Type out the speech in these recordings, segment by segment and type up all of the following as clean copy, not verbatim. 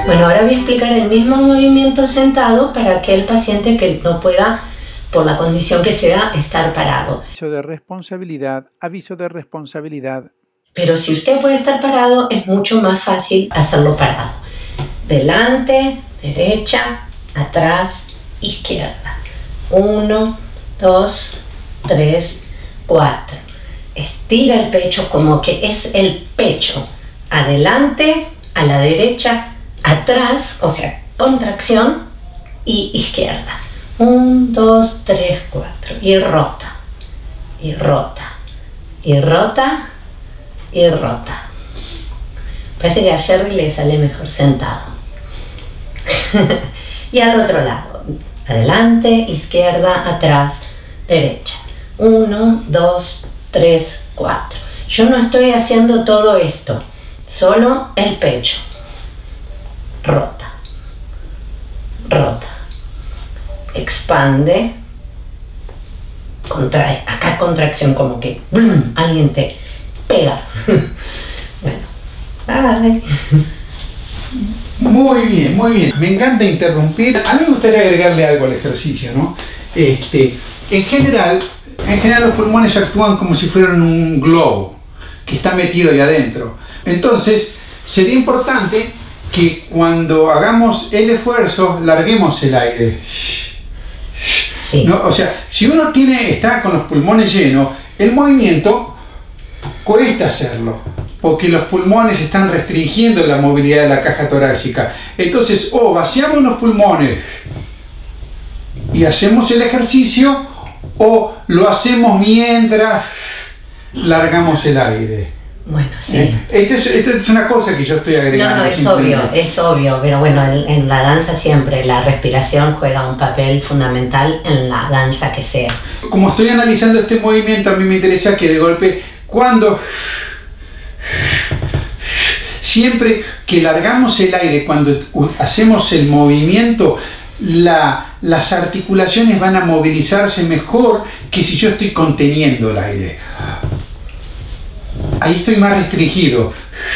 Bueno, ahora voy a explicar el mismo movimiento sentado para aquel paciente que no pueda, por la condición que sea, estar parado. Aviso de responsabilidad, aviso de responsabilidad. Pero si usted puede estar parado, es mucho más fácil hacerlo parado. Delante, derecha, atrás, izquierda. 1, 2, 3, 4. Estira el pecho como que es el pecho. Adelante, a la derecha, atrás, o sea, contracción, y izquierda. 1, 2, 3, 4. Y rota. Y rota. Y rota. Y rota. Parece que a Jerry le sale mejor sentado. Y al otro lado. Adelante, izquierda, atrás, derecha. 1, 2, 3, 4. Yo no estoy haciendo todo esto. Solo el pecho. Rota. Rota. Expande. Contrae. Acá contracción como que alguien te pega. Bueno, bye. Muy bien, muy bien. Me encanta interrumpir. A mí me gustaría agregarle algo al ejercicio, ¿no? En general los pulmones actúan como si fueran un globo que está metido ahí adentro. Entonces, sería importante que cuando hagamos el esfuerzo, larguemos el aire. Sí. ¿No? O sea, si uno está con los pulmones llenos, el movimiento cuesta hacerlo, porque los pulmones están restringiendo la movilidad de la caja torácica. Entonces, o vaciamos los pulmones y hacemos el ejercicio, o lo hacemos mientras largamos el aire. Bueno, sí. Esta es una cosa que yo estoy agregando. No, es obvio, pero bueno, en la danza siempre la respiración juega un papel fundamental en la danza que sea. Como estoy analizando este movimiento, a mí me interesa que de golpe, siempre que largamos el aire, cuando hacemos el movimiento, las articulaciones van a movilizarse mejor que si yo estoy conteniendo el aire. Ahí estoy más restringido.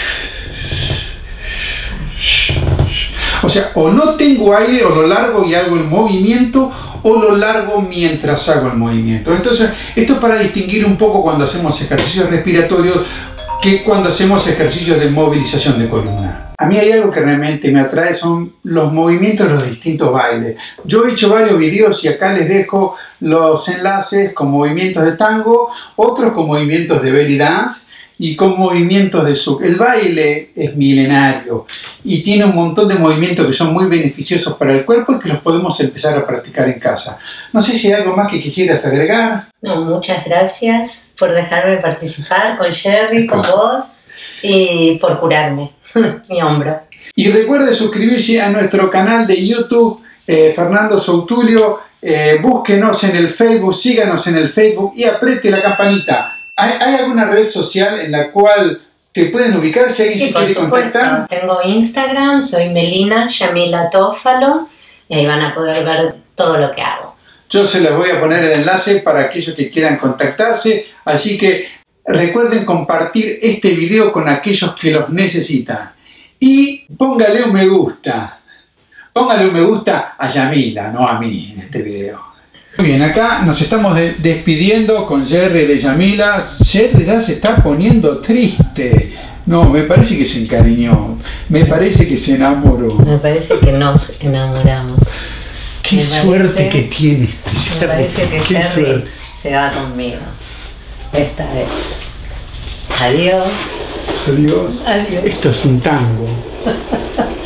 O sea, o no tengo aire, o lo largo y hago el movimiento, o lo largo mientras hago el movimiento. Entonces, esto es para distinguir un poco cuando hacemos ejercicios respiratorios que cuando hacemos ejercicios de movilización de columna. A mí hay algo que realmente me atrae, son los movimientos de los distintos bailes. Yo he hecho varios videos y acá les dejo los enlaces con movimientos de tango, otros con movimientos de belly dance y con movimientos de zouk. El baile es milenario y tiene un montón de movimientos que son muy beneficiosos para el cuerpo y que los podemos empezar a practicar en casa. No sé si hay algo más que quisieras agregar. No, muchas gracias por dejarme participar con Jerry, con vos y por curarme mi hombro. Y recuerde suscribirse a nuestro canal de YouTube, Fernando Soutulio. Búsquenos en el Facebook, síganos en el Facebook y apriete la campanita. ¿Hay alguna red social en la cual te pueden ubicar si alguien se quiere contactar? Tengo Instagram, soy Melina Yamila Tófalo y ahí van a poder ver todo lo que hago. Yo se les voy a poner el enlace para aquellos que quieran contactarse, así que recuerden compartir este video con aquellos que los necesitan. Y póngale un me gusta. Póngale un me gusta a Yamila, no a mí en este video. Muy bien, acá nos estamos despidiendo con Jerry de Yamila. Jerry ya se está poniendo triste. No, me parece que se encariñó. Me parece que se enamoró. Me parece que nos enamoramos. Qué suerte que tiene este Jerry. Me parece que Jerry se va conmigo. Esta vez. Adiós. Adiós. Adiós. Esto es un tango.